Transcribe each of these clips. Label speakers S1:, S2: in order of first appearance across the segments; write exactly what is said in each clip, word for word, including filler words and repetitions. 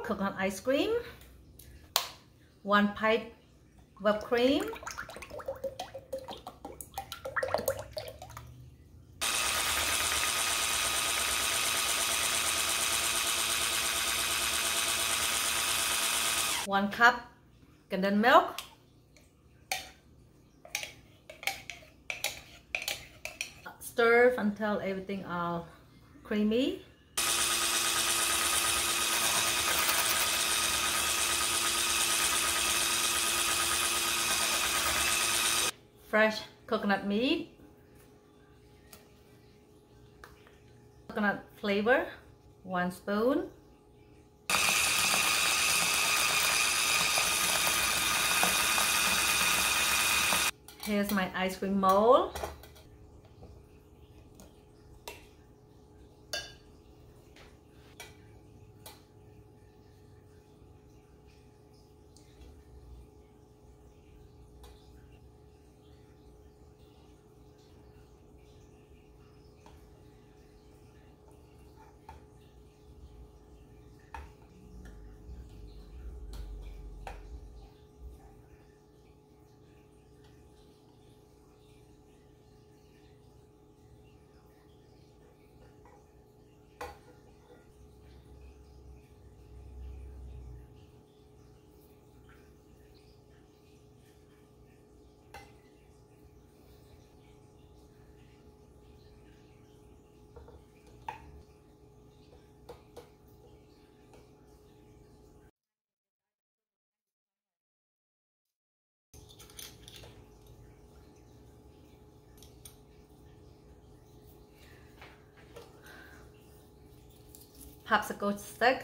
S1: coconut ice cream, one pint whipped cream, one cup condensed milk, stir until everything all creamy. Fresh coconut meat, coconut flavor, one spoon, here's my ice cream mold. Popsicle stick,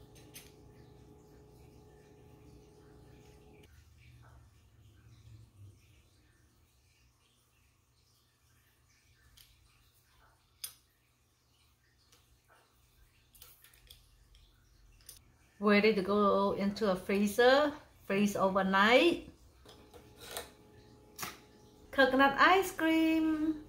S1: ready to go into a freezer, freeze overnight. Coconut ice cream.